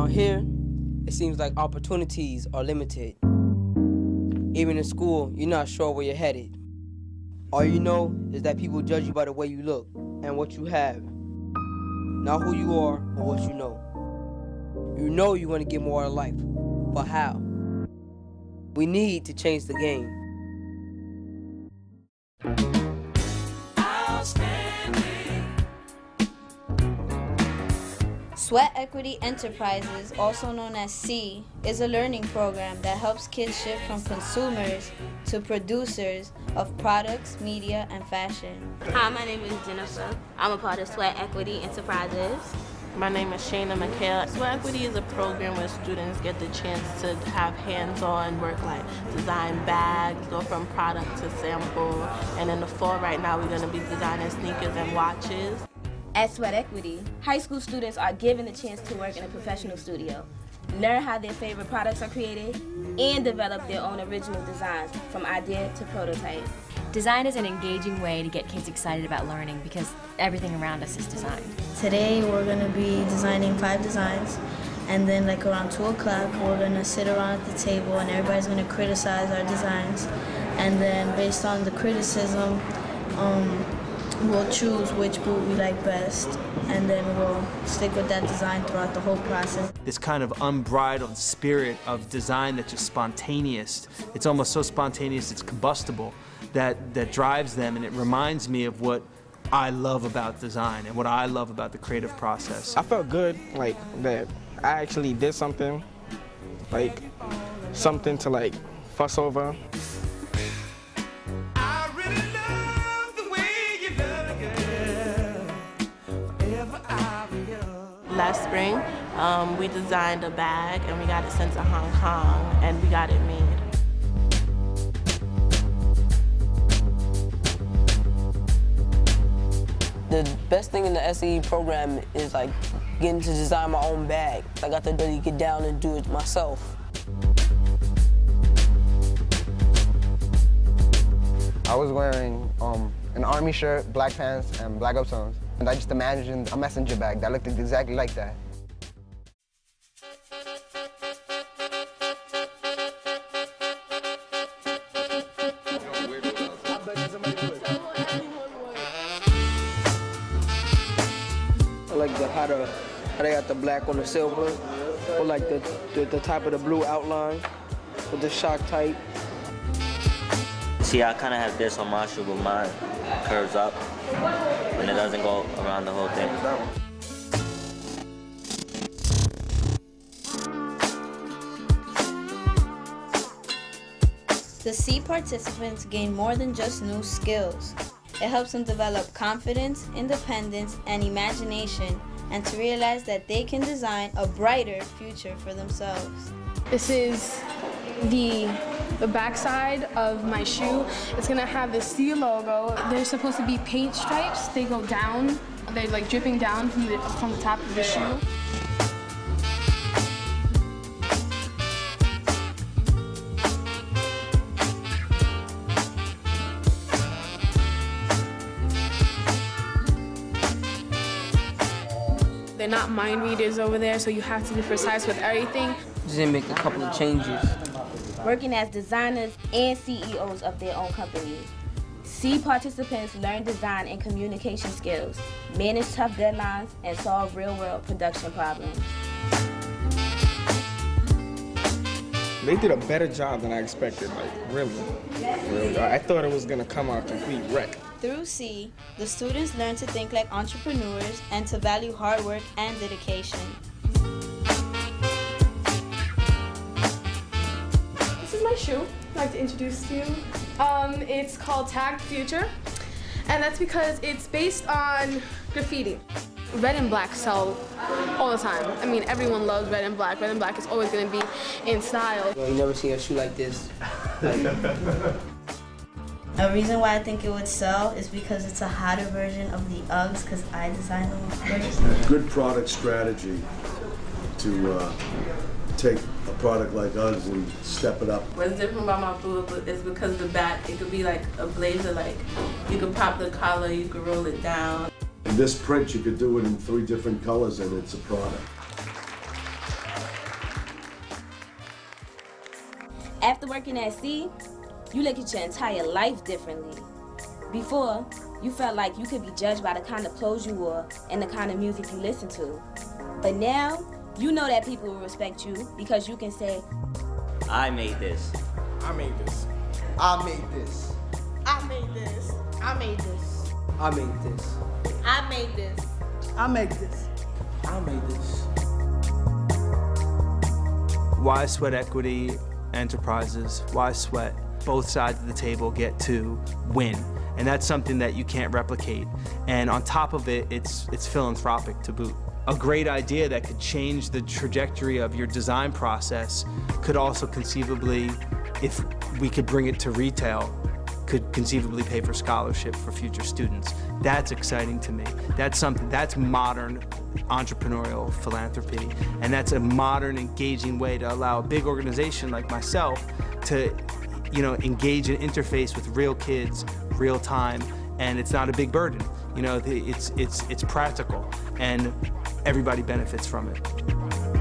Out here, it seems like opportunities are limited. Even in school, you're not sure where you're headed. All you know is that people judge you by the way you look and what you have. Not who you are, but what you know. You know you want to get more out of life, but how? We need to change the game. Sweat Equity Enterprises, also known as SEE, is a learning program that helps kids shift from consumers to producers of products, media, and fashion. Hi, my name is Jennifer. I'm a part of Sweat Equity Enterprises. My name is Shayna McHale. Sweat Equity is a program where students get the chance to have hands-on work like design bags, go from product to sample. And in the fall right now, we're going to be designing sneakers and watches. At Sweat Equity, high school students are given the chance to work in a professional studio, learn how their favorite products are created, and develop their own original designs from idea to prototype. Design is an engaging way to get kids excited about learning because everything around us is designed. Today we're going to be designing 5 designs, and then like around 2 o'clock we're going to sit around at the table and everybody's going to criticize our designs, and then based on the criticism we'll choose which boot we like best, and then we'll stick with that design throughout the whole process. This kind of unbridled spirit of design that's just spontaneous. It's almost so spontaneous it's combustible that drives them, and it reminds me of what I love about design and what I love about the creative process. I felt good, like, that I actually did something, like, something to, like, fuss over. Last spring, we designed a bag and we got it sent to Hong Kong and we got it made. The best thing in the SEE program is like getting to design my own bag. I got to really get down and do it myself. I was wearing an army shirt, black pants, and black uptones. And I just imagined a messenger bag that looked exactly like that. I like how they got the black on the silver, or like the top of the blue outline with the shock type. See, I kind of have this on my shoe, but mine curves up, and it doesn't go around the whole thing. The SEE participants gain more than just new skills. It helps them develop confidence, independence, and imagination, and to realize that they can design a brighter future for themselves. This is the backside of my shoe. It's gonna have the SEE logo. There's supposed to be paint stripes. They go down. They're like dripping down from the top of the shoe. They're not mind readers over there, so you have to be precise with everything. Just didn't make a couple of changes. Working as designers and CEOs of their own companies, SEE participants learn design and communication skills, manage tough deadlines, and solve real-world production problems. They did a better job than I expected, like, really. I thought it was gonna come out a complete wreck. Through SEE, the students learn to think like entrepreneurs and to value hard work and dedication. This is my shoe I'd like to introduce to you. It's called Tagged Future, and that's because it's based on graffiti. Red and black sell all the time. I mean, everyone loves red and black. Red and black is always going to be in style. You never seen a shoe like this. A reason why I think it would sell is because it's a hotter version of the Uggs, because I designed them first. Good product strategy to take a product like Uggs and step it up. What's different about my boot is because the back, it could be like a blazer, like you could pop the collar, you could roll it down. In this print, you could do it in 3 different colors and it's a product. After working at C, you look at your entire life differently. Before, you felt like you could be judged by the kind of clothes you wore and the kind of music you listen to. But now, you know that people will respect you because you can say, I made this. I made this. I made this. I made this. I made this. I made this. I made this. I made this. I made this. Why Sweat Equity Enterprises, why Sweat? Both sides of the table get to win. And that's something that you can't replicate. And on top of it, it's philanthropic to boot. A great idea that could change the trajectory of your design process could also conceivably, if we could bring it to retail, could conceivably pay for scholarship for future students. That's exciting to me. That's something, that's modern entrepreneurial philanthropy. And that's a modern, engaging way to allow a big organization like myself to, engage and interface with real kids, real time, and it's not a big burden. It's practical, and everybody benefits from it.